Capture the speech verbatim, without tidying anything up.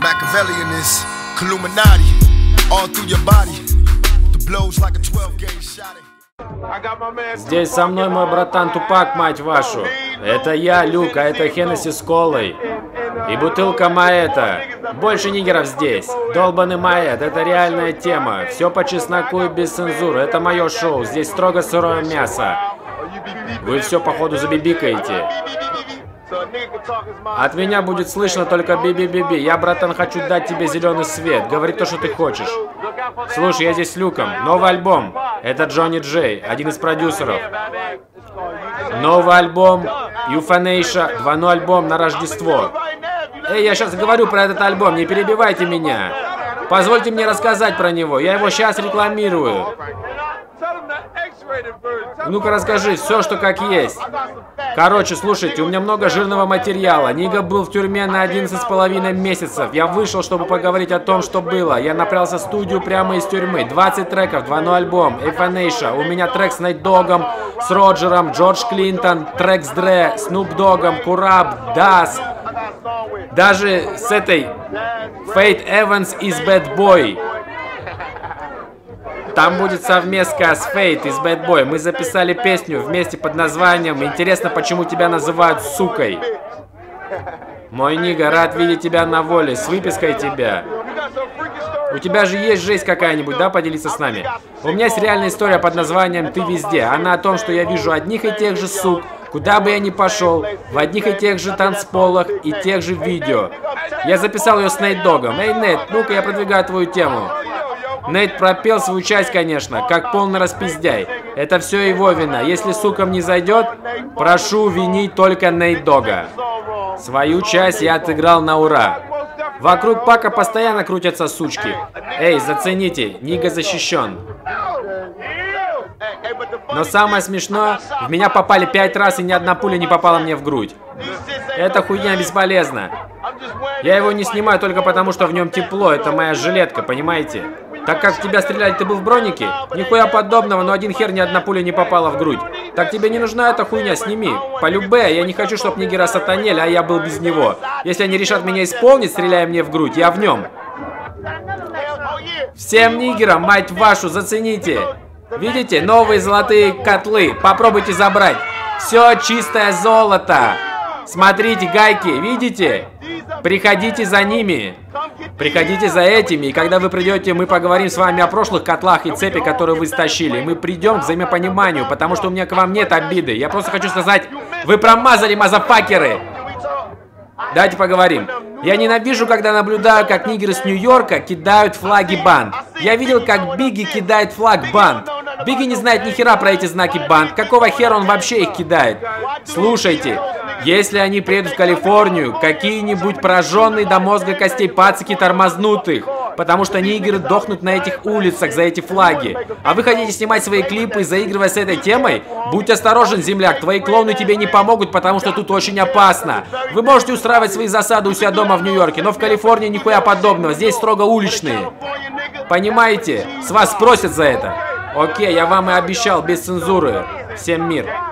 Здесь со мной мой братан Тупак, мать вашу. Это я, Люк, а это Хеннесси с колой. И бутылка Маэта. Больше нигеров здесь. Долбаный Маэт, это реальная тема. Все по чесноку и без цензуры. Это мое шоу. Здесь строго сырое мясо. Вы все походу забибикаете. От меня будет слышно только би-би-би-би. Я, братан, хочу дать тебе зеленый свет. Говори то, что ты хочешь. Слушай, я здесь с Люком. Новый альбом. Это Джонни Джей, один из продюсеров. Новый альбом Юфанейша, двойной альбом на Рождество. Эй, я сейчас говорю про этот альбом, не перебивайте меня. Позвольте мне рассказать про него, я его сейчас рекламирую. Ну-ка расскажи все, что как есть. Короче, слушайте, у меня много жирного материала. Нига был в тюрьме на одиннадцать с половиной месяцев. Я вышел, чтобы поговорить о том, что было. Я направился в студию прямо из тюрьмы. двадцать треков, двойной альбом, Эйфанейша. У меня трек с Найт Догом, с Роджером, Джордж Клинтон, трек с Дре, Снуп Догом, Кураб, Дас. Даже с этой Фейт Эванс из Bad Boy. Там будет совместка с Фейт из Bad Boy. Мы записали песню вместе под названием «Интересно, почему тебя называют сукой». Мой нига, рад видеть тебя на воле, с выпиской тебя. У тебя же есть жесть какая-нибудь, да, поделиться с нами? У меня есть реальная история под названием «Ты везде». Она о том, что я вижу одних и тех же сук, куда бы я ни пошел, в одних и тех же танцполах и тех же видео. Я записал ее с Нейт Догом. Эй, Нейт, ну-ка я продвигаю твою тему. Нейт пропел свою часть, конечно, как полный распиздяй. Это все его вина. Если сукам не зайдет, прошу винить только Нейт Дога. Свою часть я отыграл на ура. Вокруг Пака постоянно крутятся сучки. Эй, зацените, Нига защищен. Но самое смешное, в меня попали пять раз и ни одна пуля не попала мне в грудь. Эта хуйня бесполезна. Я его не снимаю только потому, что в нем тепло. Это моя жилетка, понимаете? Так как в тебя стреляли, ты был в бронике? Нихуя подобного, но один хер ни одна пуля не попала в грудь. Так тебе не нужна эта хуйня, сними. Полюбе, я не хочу, чтобы нигера сатанели, а я был без него. Если они решат меня исполнить, стреляя мне в грудь, я в нем. Всем нигерам, мать вашу, зацените. Видите, новые золотые котлы. Попробуйте забрать. Все чистое золото. Смотрите, гайки, видите? Приходите за ними. Приходите за этими, и когда вы придете, мы поговорим с вами о прошлых котлах и цепи, которые вы стащили. Мы придем к взаимопониманию, потому что у меня к вам нет обиды. Я просто хочу сказать, вы промазали, мазафакеры. Давайте поговорим. Я ненавижу, когда наблюдаю, как нигеры с Нью-Йорка кидают флаги банд. Я видел, как Бигги кидает флаг банд. Бигги не знает ни хера про эти знаки банд. Какого хера он вообще их кидает? Слушайте, если они приедут в Калифорнию, какие-нибудь пораженные до мозга костей пацики тормознут их. Потому что нигеры дохнут на этих улицах за эти флаги. А вы хотите снимать свои клипы, заигрывая с этой темой? Будь осторожен, земляк, твои клоуны тебе не помогут, потому что тут очень опасно. Вы можете устраивать свои засады у себя дома в Нью-Йорке, но в Калифорнии нихуя подобного, здесь строго уличные. Понимаете? С вас спросят за это. Окей, я вам и обещал, без цензуры. Всем мир.